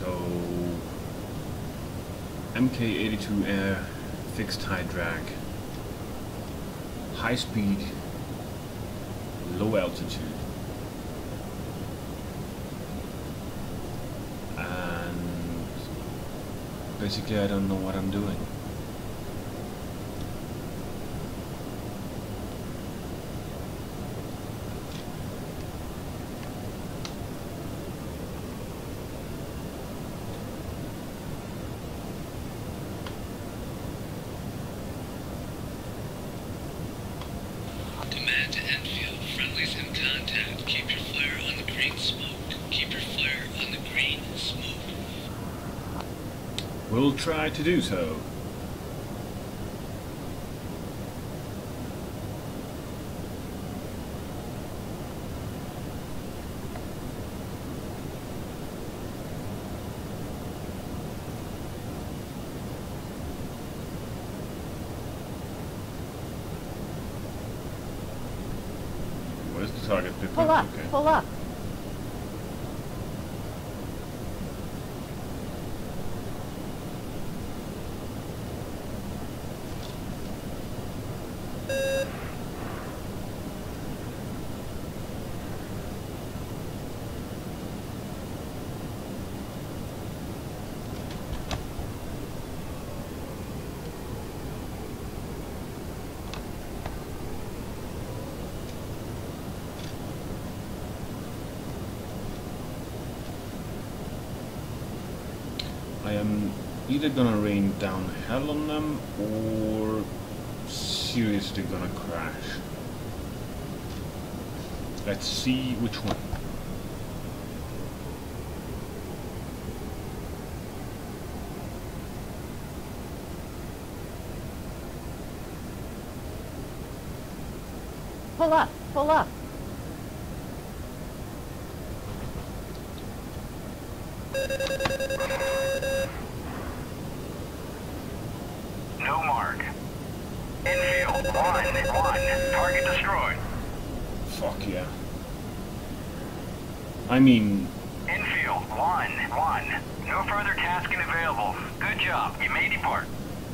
So Mk82 Air, fixed high drag, high speed, low altitude, and basically I don't know what I'm doing. Command to Enfield. Friendlies in contact. Keep your flare on the green smoke. Keep your flare on the green smoke. We'll try to do so. Where's the target? Pull up, Okay. pull up. I am either gonna rain down hell on them or seriously gonna crash. Let's see which one. Pull up, pull up. No mark. Infield, 1-1. Target destroyed. Fuck yeah. I mean, Infield, 1-1. No further tasking available. Good job. You may depart.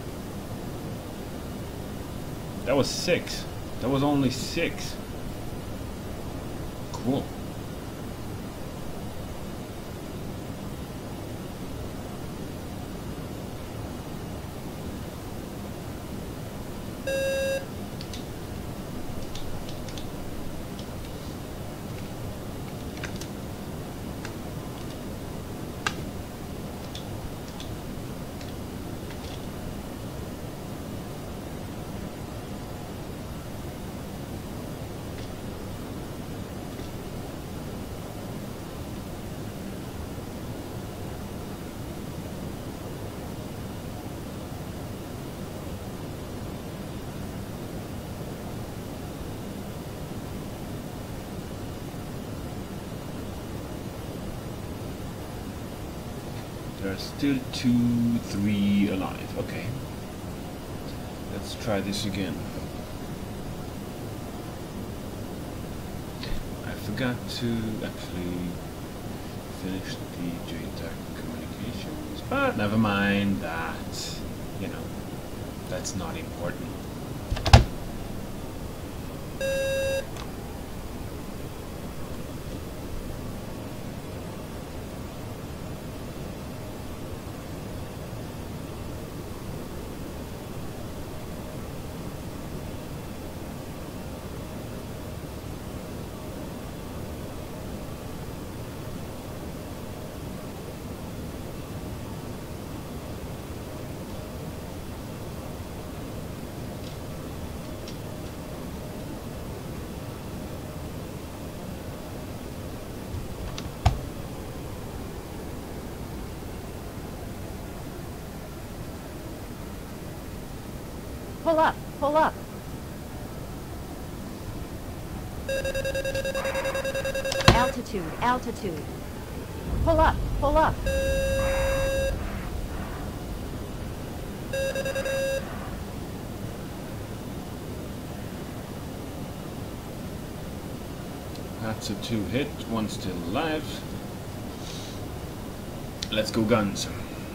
that was 6. That was only 6. Cool. There's still 2, 3 alive. Okay. Let's try this again. I forgot to actually finish the JTAC communications, but never mind that. You know, that's not important. Pull up, pull up. Altitude, altitude. Pull up, pull up. That's a 2 hit, one still alive. Let's go guns.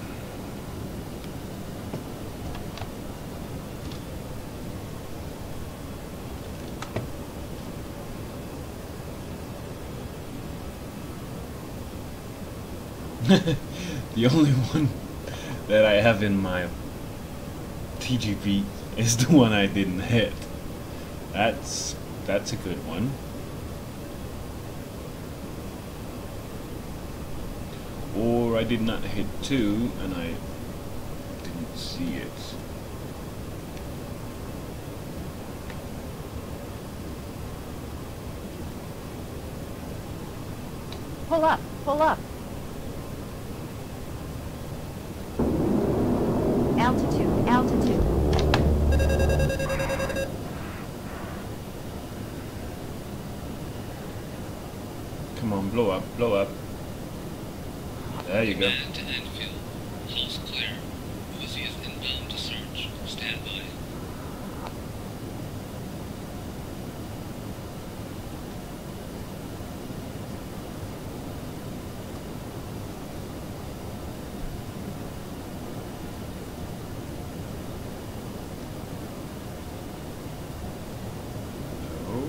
The only one that I have in my TGP is the one I didn't hit. That's a good one. Or I did not hit 2 and I didn't see it. Pull up, pull up. Altitude, altitude. Come on, blow up, blow up. There you go. Command to Enfield. House clear. Uzi is inbound to search. Stand by. Oh,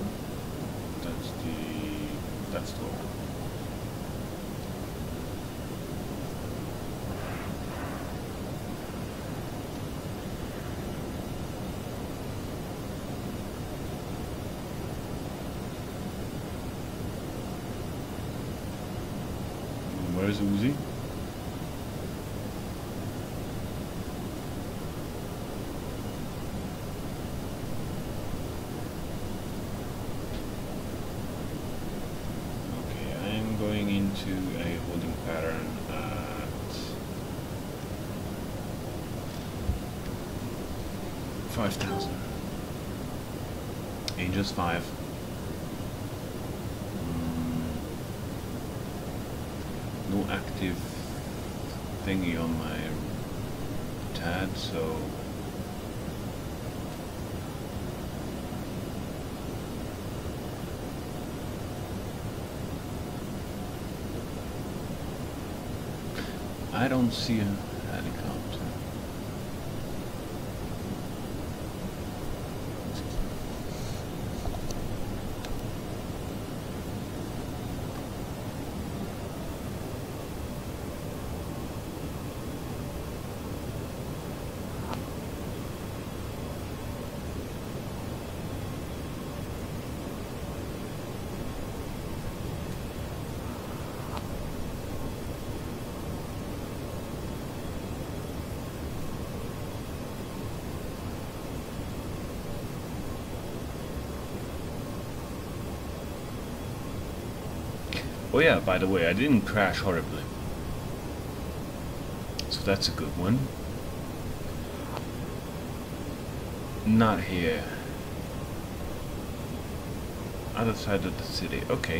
that's the one. Where's Uzi? Okay, I am going into a holding pattern at 5,000. Angels 5. No active thingy on my TAD, so I don't see a helicopter. Oh yeah, by the way, I didn't crash horribly. So that's a good one. Not here. Other side of the city. Okay.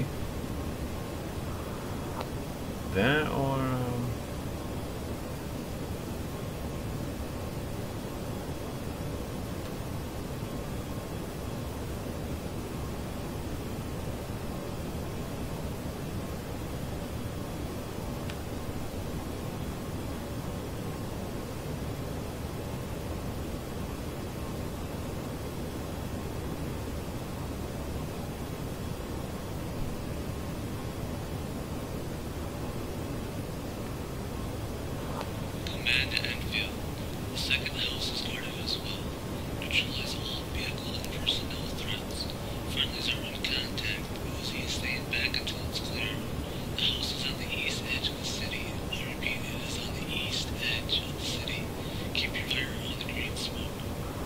There or... Command to Enfield. The second house is guarded as well. Neutralize all vehicle and personnel threats. Friendlies are in contact. Uzi is staying back until it's clear. The house is on the east edge of the city. I repeat, it is on the east edge of the city. Keep your fire on the green smoke.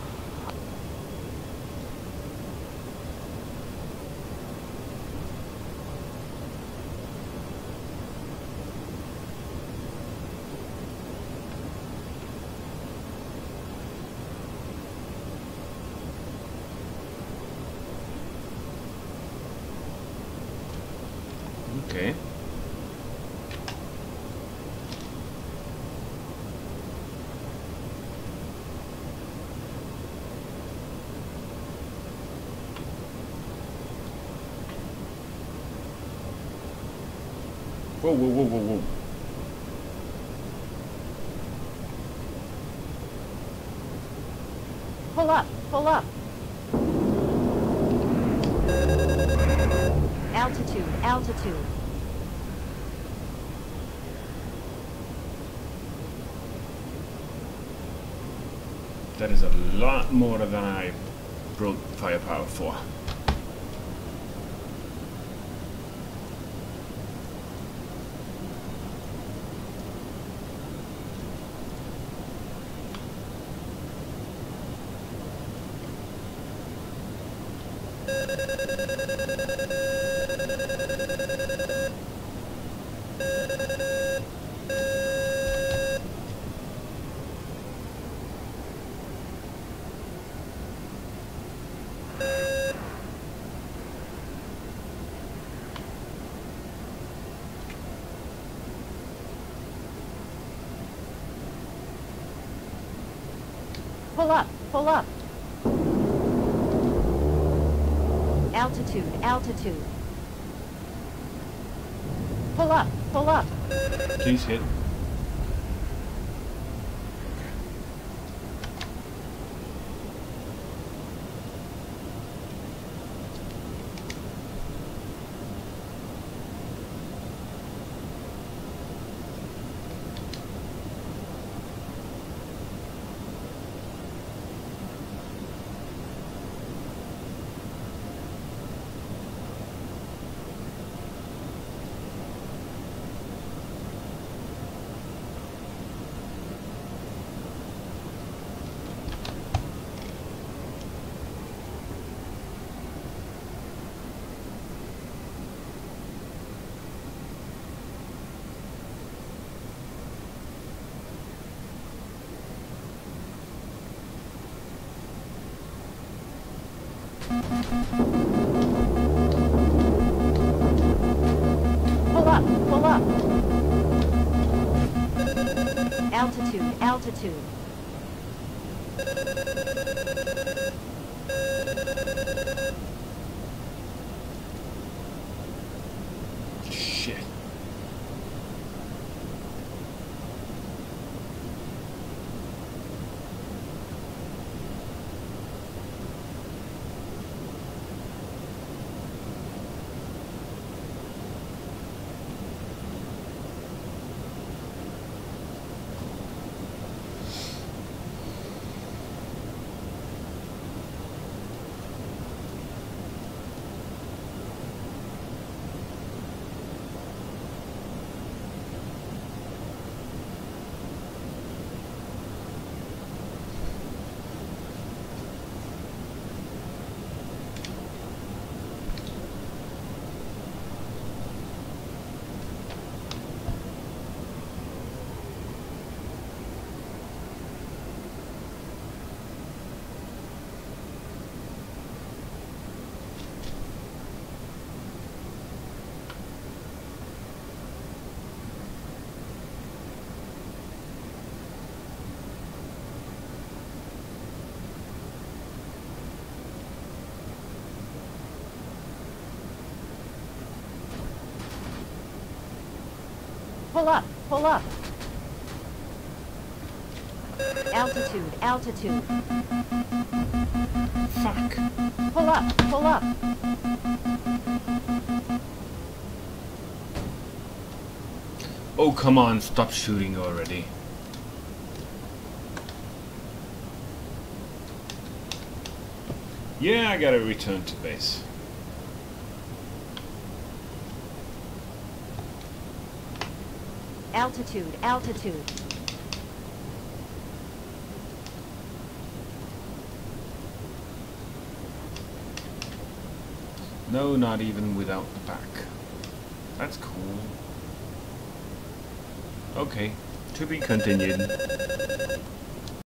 Okay. Whoa, whoa, whoa, whoa, whoa. Pull up, pull up. Altitude, altitude. That is a lot more than I broke firepower for. Pull up, pull up. Altitude, altitude. Pull up, pull up. Please hit. Pull up, pull up. Altitude, altitude. Shit. Pull up, pull up. Altitude, altitude. Fuck. Pull up, pull up. Oh, come on, stop shooting already. Yeah, I gotta return to base. Altitude, altitude. No, not even without the back. That's cool. Okay, to be continued.